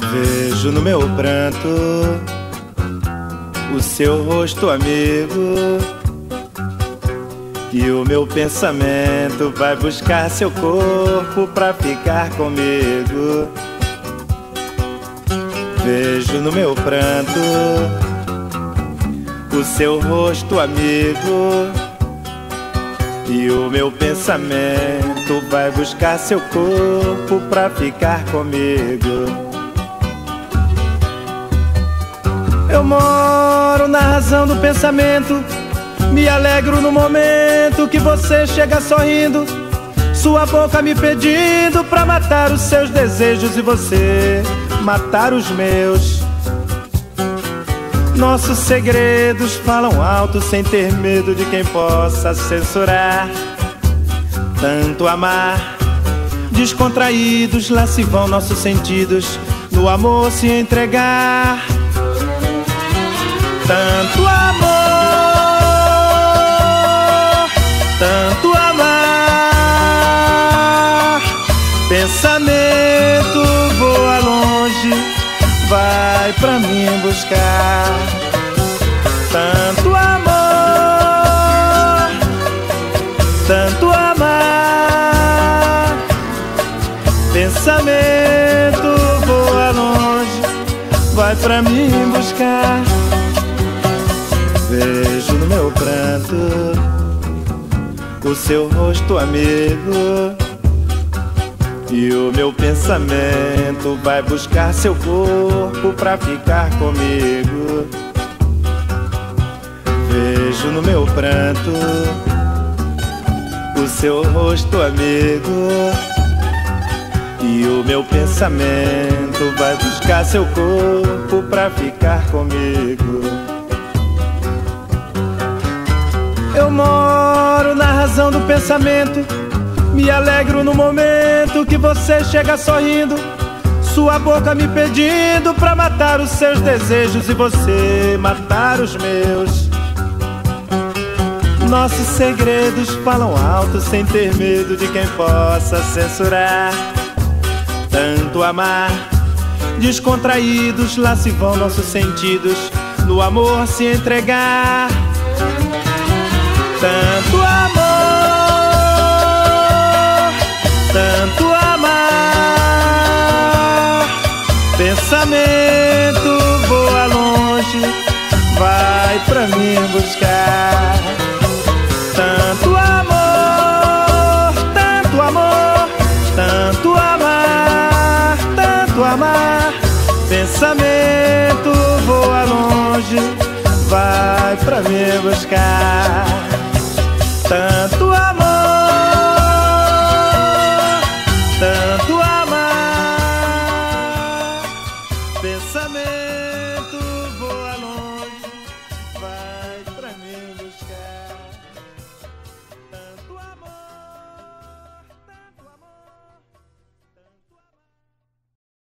Vejo no meu pranto o seu rosto amigo, e o meu pensamento vai buscar seu corpo pra ficar comigo. Vejo no meu pranto o seu rosto amigo, e o meu pensamento vai buscar seu corpo pra ficar comigo. Eu moro na razão do pensamento, me alegro no momento que você chega sorrindo, sua boca me pedindo pra matar os seus desejos e você matar os meus. Nossos segredos falam alto sem ter medo de quem possa censurar. Tanto amar, descontraídos, lá se vão nossos sentidos, no amor se entregar. Tanto amor, tanto amar, pensamento voa longe, vai pra mim buscar. Tanto amor, tanto amar, pensamento voa longe, vai pra mim buscar. Vejo no meu pranto o seu rosto amigo, e o meu pensamento vai buscar seu corpo pra ficar comigo. Vejo no meu pranto o seu rosto amigo, e o meu pensamento vai buscar seu corpo pra ficar comigo. Eu moro na razão do pensamento, me alegro no momento que você chega sorrindo, sua boca me pedindo pra matar os seus desejos e você matar os meus. Nossos segredos falam alto sem ter medo de quem possa censurar. Tanto amar, descontraídos, lá se vão nossos sentidos, no amor se entregar. Tanto amor, tanto amar, pensamento voa longe, vai pra mim buscar. Tanto amor, tanto amor, tanto amar, tanto amar, pensamento voa longe, vai pra mim buscar. Tanto amor.